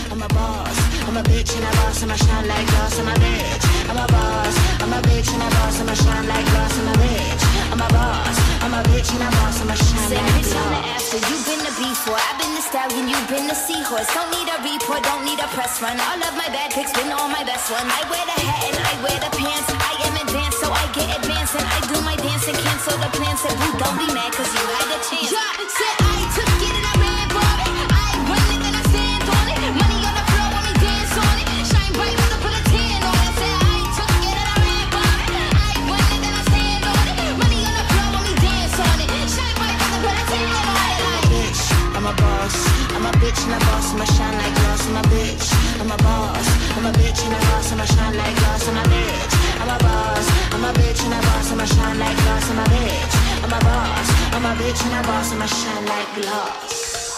I'm a boss. I'm a bitch and a boss. I'ma shine like glass. I'm a bitch. I'm a boss. I'm a bitch and a boss. I'ma shine like glass. I'm a bitch. I'm a boss. I'm a bitch and a boss. I'ma shine like glass. On the after, you've been the before. I've been the stallion, you've been the seahorse. Don't need a report, don't need a press run. All of my bad pics been all my best one. I wear the hat and I wear the pants. I am advanced, so I get advanced. And I do my dance and cancel the plans. Said, boo, don't be mad, cause you had a chance. Yeah, said I took it and I ran for it. I run it and I stand on it. Money on the floor when we dance on it. Shine bright when I put a tan on it. Said I took it and I ran for it. I run it and I stand on it. Money on the floor when we dance on it. Shine bright when I put a tan on it. Bitch, I'm a boss. I'm a bitch and a boss. I'ma shine like glass. I'm a bitch. I'm a boss. I'm a bitch and a boss. I'ma shine like glass. I'm a bitch. I'm a boss. I'm a bitch and a boss. I'ma shine like glass. I'm a bitch. I'm a boss. I'm a bitch and a boss. I'ma shine like glass.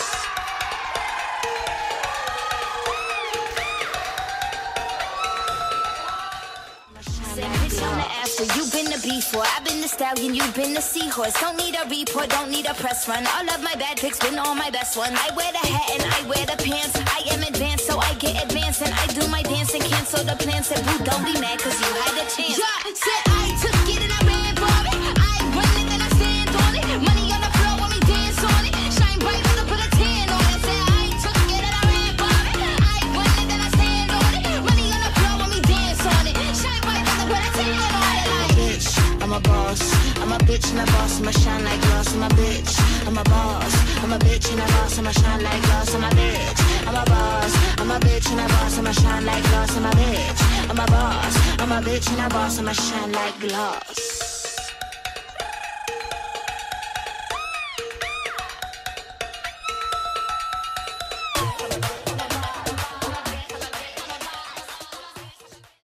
On the after, you've been the before. I've been the stallion, you've been the seahorse. Don't need a report, don't need a press run. All of my bad pics been all my best one. I wear the hat and I wear the pants. I am advanced, so I get advanced. And I do my dance and cancel the plans. Said, boo, don't be mad, cause you had a chance. Yeah, said I took it and I ran for it. I run it and I stand on it. Money on the floor when we dance on it. Shine bright when I put a tan on it. Said I took it and I ran for it. I run it and I stand on it. Money on the floor when we dance on it. Shine bright when I put a tan on it. Bitch, I'm a boss. I'm a bitch and a boss. I'ma shine like glass. I'm a bitch. I'm a boss. I'm a bitch and a boss. I'ma shine like glass. I'm a bitch. I'm a boss. I'm a bitch and a boss. I'ma shine like glass. I'm a bitch. I'm a boss. I'm a bitch and a boss. I'ma shine like glass.